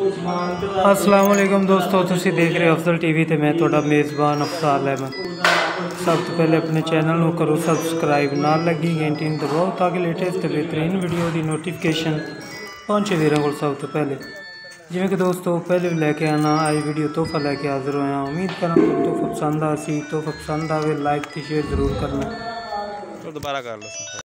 अस्सलाम वालेकुम दोस्तों, तुसी देख रहे हो अफजल टीवी ते मैं तुहाडा मेज़बान अफजाल अहमद। सब तो पहले अपने चैनल को करो सबसक्राइब, नाल लगी घंटी दबाओ ताकि लेटेस्ट ते बेहतरीन वीडियो की नोटिफिकेशन पहुँचे मेरे को सब तो पहले। जिमें कि दोस्तों पहले भी लैके आना आई वीडियो तोहफा लैके हाजिर होया। उम्मीद करा तोहफा पसंद आसी, तोहफा पसंद आवे लाइक ते शेयर जरूर करना। दोबारा कर लो।